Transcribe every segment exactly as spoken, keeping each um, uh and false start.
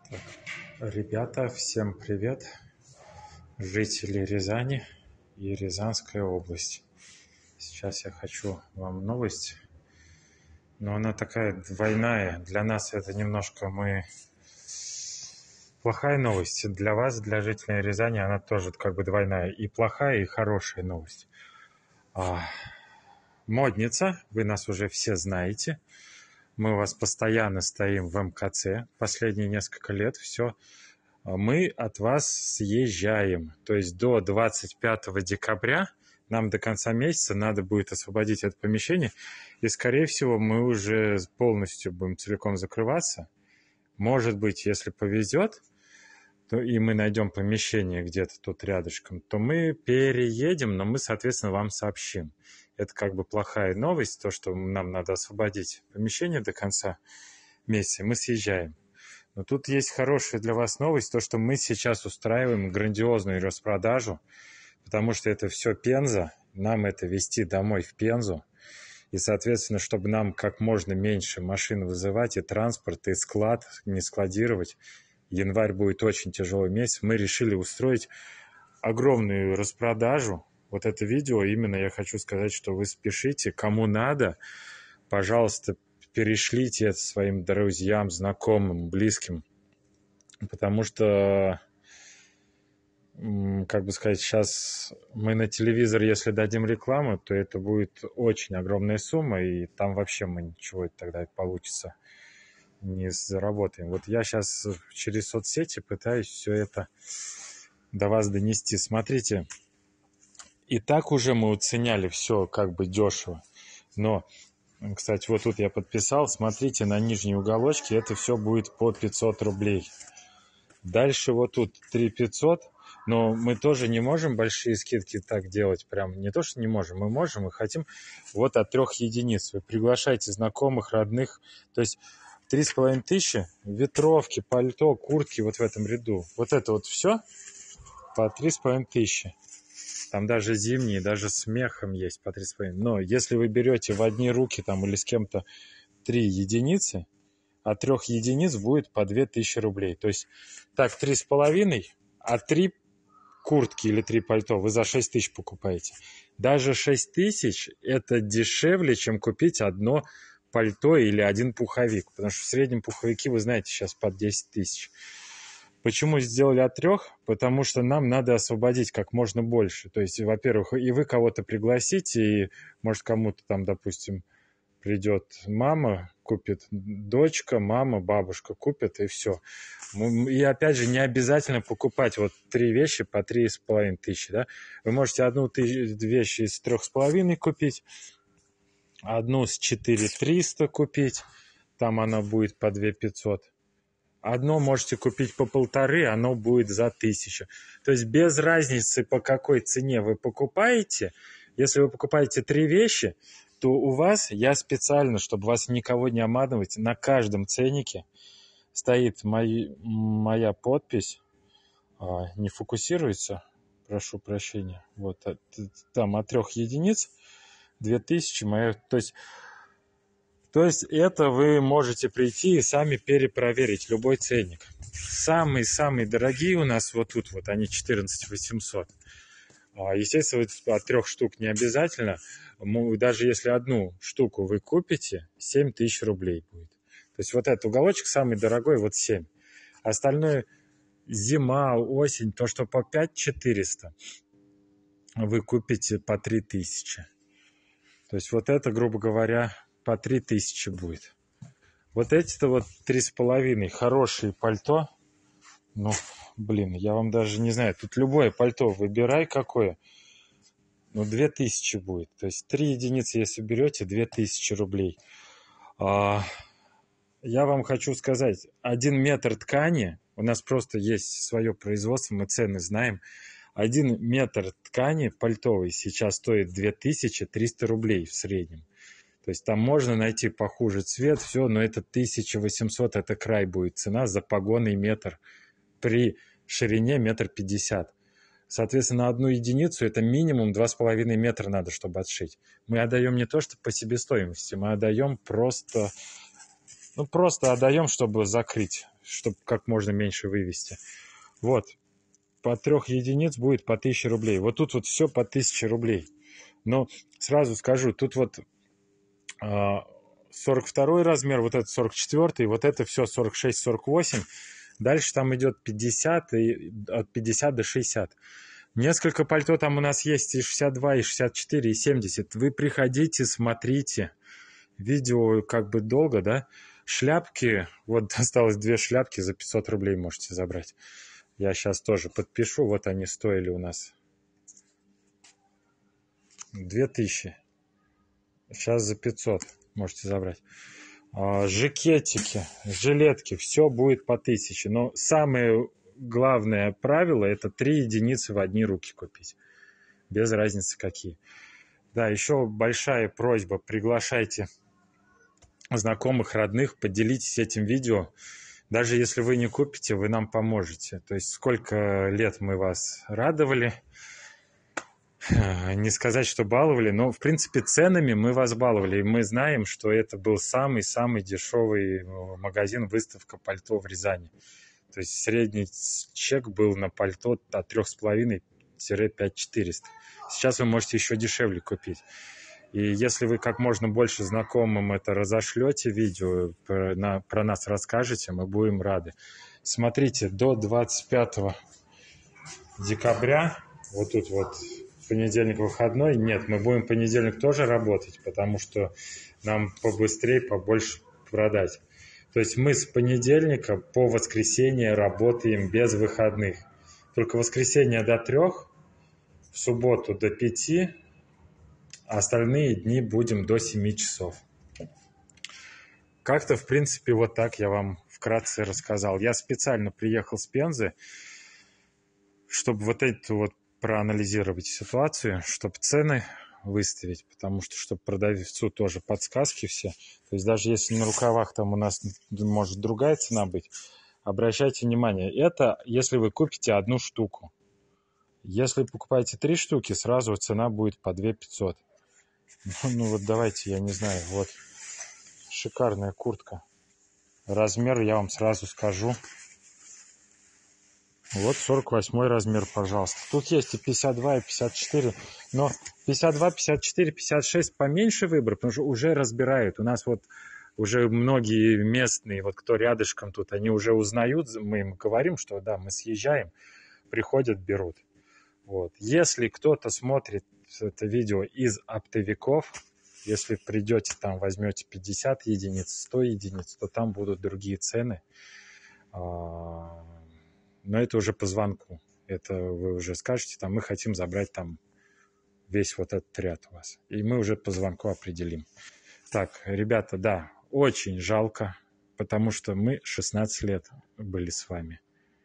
Так, ребята, всем привет, жители Рязани и Рязанская область. Сейчас я хочу вам новость, но она такая двойная. Для нас это немножко мы... Плохая новость. Для вас, для жителей Рязани, она тоже как бы двойная. И плохая, и хорошая новость. А, модница, вы нас уже все знаете. Мы у вас постоянно стоим в эм ка цэ последние несколько лет. Все. Мы от вас съезжаем. То есть до двадцать пятого декабря нам до конца месяца надо будет освободить это помещение. И, скорее всего, мы уже полностью будем целиком закрываться. Может быть, если повезет, то и мы найдем помещение где-то тут рядышком, то мы переедем, но мы, соответственно, вам сообщим. Это как бы плохая новость, то, что нам надо освободить помещение до конца месяца, мы съезжаем. Но тут есть хорошая для вас новость, то, что мы сейчас устраиваем грандиозную распродажу, потому что это все Пенза, нам это везти домой в Пензу, и, соответственно, чтобы нам как можно меньше машин вызывать, и транспорт, и склад не складировать, январь будет очень тяжелый месяц, мы решили устроить огромную распродажу. Вот это видео, именно я хочу сказать, что вы спешите, кому надо, пожалуйста, перешлите это своим друзьям, знакомым, близким, потому что, как бы сказать, сейчас мы на телевизор, если дадим рекламу, то это будет очень огромная сумма, и там вообще мы ничего тогда получится не заработаем. Вот я сейчас через соцсети пытаюсь все это до вас донести. Смотрите, и так уже мы уценяли все как бы дешево, но, кстати, вот тут я подписал, смотрите на нижней уголочке, это все будет по пятьсот рублей. Дальше вот тут три тысячи пятьсот, но мы тоже не можем большие скидки так делать, прям не то, что не можем, мы можем и хотим вот от трех единиц. Вы приглашаете знакомых, родных, то есть три с половиной тысячи, ветровки, пальто, куртки вот в этом ряду. Вот это вот все по три с половиной тысячи. Там даже зимние, даже с мехом есть по три с половиной. Но если вы берете в одни руки там или с кем-то три единицы, от трех единиц будет по две тысячи рублей. То есть так три с половиной, а три куртки или три пальто вы за шесть тысяч покупаете. Даже шесть тысяч это дешевле, чем купить одно пальто или один пуховик. Потому что в среднем пуховики, вы знаете, сейчас под десять тысяч. Почему сделали от трех? Потому что нам надо освободить как можно больше. То есть, во-первых, и вы кого-то пригласите, и, может, кому-то там, допустим, придет мама, купит дочка, мама, бабушка купит, и все. И, опять же, не обязательно покупать вот три вещи по три с половиной тысячи, да? Вы можете одну вещь из трех с половиной купить, одну с четыре триста купить, там она будет по две пятьсот. Одно можете купить по полторы, оно будет за тысячу. То есть без разницы, по какой цене вы покупаете. Если вы покупаете три вещи, то у вас, я специально, чтобы вас никого не обманывать, на каждом ценнике стоит мои, моя подпись. А, не фокусируется, прошу прощения. Вот там от трех единиц две тысячи моя, то есть... То есть это вы можете прийти и сами перепроверить любой ценник. Самые-самые дорогие у нас вот тут вот, они четырнадцать восемьсот. Естественно, от трех штук не обязательно. Даже если одну штуку вы купите, семь тысяч рублей будет. То есть вот этот уголочек самый дорогой, вот семь. Остальное зима, осень, то, что по пять четыреста вы купите по три тысячи. То есть вот это, грубо говоря, по три тысячи будет. Вот эти-то вот три с половиной хорошие пальто. Ну, блин, я вам даже не знаю. Тут любое пальто выбирай какое. Ну, две тысячи будет. То есть три единицы, если берете, две тысячи рублей. А, я вам хочу сказать, один метр ткани, у нас просто есть свое производство, мы цены знаем. Один метр ткани пальтовой сейчас стоит две тысячи триста рублей в среднем. То есть там можно найти похуже цвет, все, но это тысяча восемьсот, это край будет цена за погонный метр при ширине метр пятьдесят. Соответственно, на одну единицу это минимум два с половиной метра надо, чтобы отшить. Мы отдаем не то, что по себестоимости, мы отдаем просто, ну просто отдаем, чтобы закрыть чтобы как можно меньше вывести. Вот, по трех единиц будет по тысяче рублей. Вот тут вот все по тысяче рублей. Но сразу скажу, тут вот сорок второй размер, вот это сорок четвёртый, вот это все сорок шесть сорок восемь. Дальше там идет пятьдесят, и от пятидесяти до шестидесяти. Несколько пальто там у нас есть и шестьдесят два, и шестьдесят четыре, и семьдесят. Вы приходите, смотрите. Видео как бы долго, да? Шляпки, вот осталось две шляпки, за пятьсот рублей можете забрать. Я сейчас тоже подпишу, вот они стоили у нас. две тысячи. Сейчас за пятьсот можете забрать. Жакетики, жилетки, все будет по тысяче. Но самое главное правило — это три единицы в одни руки купить. Без разницы какие. Да, еще большая просьба. Приглашайте знакомых, родных, поделитесь этим видео. Даже если вы не купите, вы нам поможете. То есть сколько лет мы вас радовали. Не сказать, что баловали, но, в принципе, ценами мы вас баловали. И мы знаем, что это был самый-самый дешевый магазин, выставка пальто в Рязани. То есть средний чек был на пальто от трех с половиной до пяти тысяч четырёхсот. Сейчас вы можете еще дешевле купить. И если вы как можно больше знакомым это разошлете, видео про, на, про нас расскажете, мы будем рады. Смотрите, до двадцать пятого декабря, вот тут вот понедельник выходной, нет, мы будем в понедельник тоже работать, потому что нам побыстрее, побольше продать. То есть мы с понедельника по воскресенье работаем без выходных. Только воскресенье до трех, в субботу до пяти, а остальные дни будем до семи часов. Как-то, в принципе, вот так я вам вкратце рассказал. Я специально приехал с Пензы, чтобы вот эту вот проанализировать ситуацию, чтобы цены выставить, потому что, чтобы продавцу тоже подсказки все. То есть даже если на рукавах там у нас может другая цена быть, обращайте внимание, это если вы купите одну штуку. Если покупаете три штуки, сразу цена будет по две тысячи пятьсот. Ну, ну вот давайте, я не знаю, вот шикарная куртка. Размер я вам сразу скажу. Вот сорок восьмой размер, пожалуйста. Тут есть и пятьдесят два, и пятьдесят четыре. Но пятьдесят два, пятьдесят четыре, пятьдесят шесть поменьше выбор, потому что уже разбирают. У нас вот уже многие местные, вот кто рядышком тут, они уже узнают. Мы им говорим, что да, мы съезжаем, приходят, берут. Вот. Если кто-то смотрит это видео из оптовиков, если придете там, возьмете пятьдесят единиц, сто единиц, то там будут другие цены. Но это уже по звонку. Это вы уже скажете, там, мы хотим забрать там весь вот этот ряд у вас. И мы уже по звонку определим. Так, ребята, да, очень жалко, потому что мы шестнадцать лет были с вами.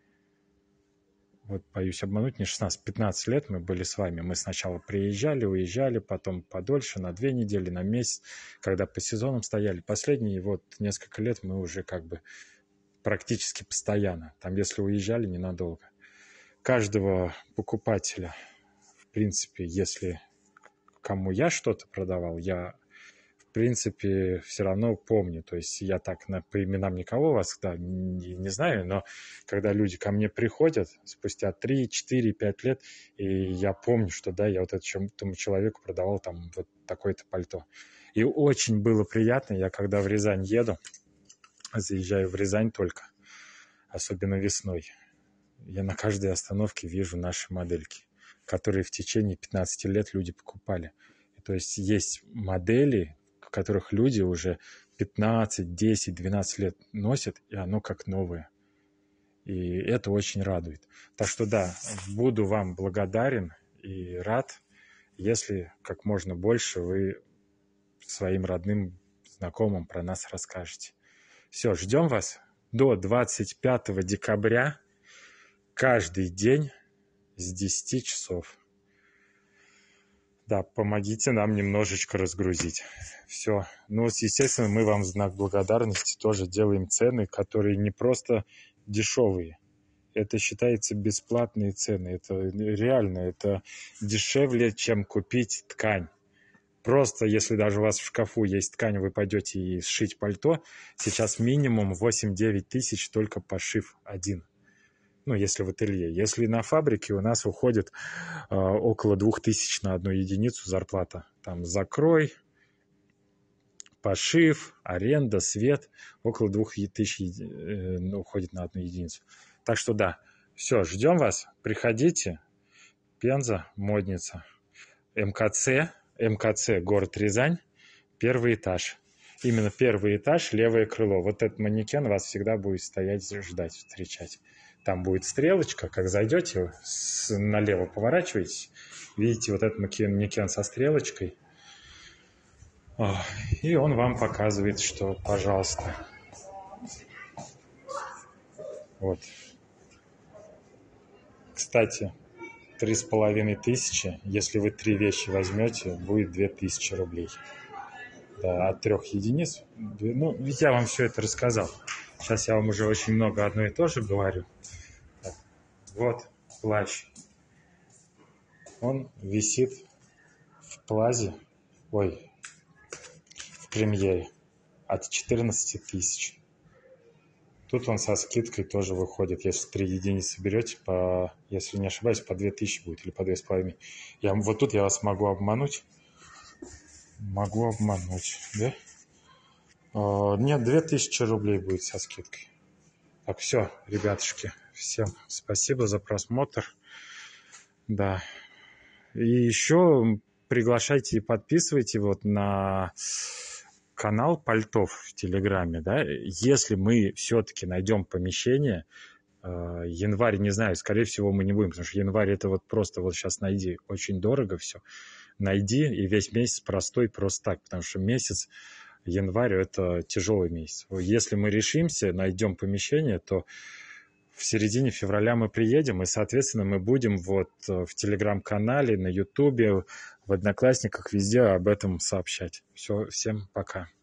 Вот боюсь обмануть, не шестнадцать, пятнадцать лет мы были с вами. Мы сначала приезжали, уезжали, потом подольше, на две недели, на месяц, когда по сезонам стояли. Последние вот несколько лет мы уже как бы практически постоянно. Там, если уезжали, ненадолго. Каждого покупателя, в принципе, если кому я что-то продавал, я, в принципе, все равно помню. То есть я так на, по именам никого вас да, не, не знаю, но когда люди ко мне приходят спустя три, четыре, пять лет, и я помню, что да, я вот этому человеку продавал там вот такое-то пальто. И очень было приятно, я когда в Рязань еду, заезжаю в Рязань только, особенно весной, я на каждой остановке вижу наши модельки, которые в течение пятнадцати лет люди покупали. И то есть есть модели, которых люди уже пятнадцать, десять, двенадцать лет носят, и оно как новое. И это очень радует. Так что да, буду вам благодарен и рад, если как можно больше вы своим родным, знакомым про нас расскажете. Все, ждем вас до двадцать пятого декабря каждый день с десяти часов. Да, помогите нам немножечко разгрузить. Все. Ну, естественно, мы вам в знак благодарности тоже делаем цены, которые не просто дешевые. Это считается бесплатные цены. Это реально, это дешевле, чем купить ткань. Просто если даже у вас в шкафу есть ткань, вы пойдете и сшить пальто, сейчас минимум восемь-девять тысяч только пошив один. Ну, если в ателье. Если на фабрике, у нас уходит э, около двух тысяч на одну единицу зарплата. Там закрой, пошив, аренда, свет. Около двух тысяч э, уходит на одну единицу. Так что да, все, ждем вас. Приходите. Пенза, модница. МКЦ, МКЦ, город Рязань, первый этаж. Именно первый этаж, левое крыло. Вот этот манекен вас всегда будет стоять, ждать, встречать. Там будет стрелочка, как зайдете, с, налево поворачиваетесь, видите вот этот манекен со стрелочкой, и он вам показывает, что, пожалуйста, вот. Кстати, три с половиной тысячи, если вы три вещи возьмете, будет две тысячи рублей. Да, от трех единиц. Ну, ведь я вам все это рассказал. Сейчас я вам уже очень много одно и то же говорю. Так, вот плащ. Он висит в Плазе, ой, в Премьере от четырнадцати тысяч. Тут он со скидкой тоже выходит, если три единицы берете, по, если не ошибаюсь, по две тысячи будет или по две с половиной. Я, вот тут я вас могу обмануть. Могу обмануть, да? О, нет, две тысячи рублей будет со скидкой. Так, все, ребятушки, всем спасибо за просмотр. Да. И еще приглашайте и подписывайте вот на канал Пальтов в Телеграме, да, если мы все-таки найдем помещение, э, январь, не знаю, скорее всего мы не будем, потому что январь это вот просто вот сейчас найди, очень дорого все, найди и весь месяц простой просто так, потому что месяц, январь это тяжелый месяц. Если мы решимся, найдем помещение, то в середине февраля мы приедем, и, соответственно, мы будем вот в Телеграм-канале, на Ютубе, в Одноклассниках, везде об этом сообщать. Все, всем пока.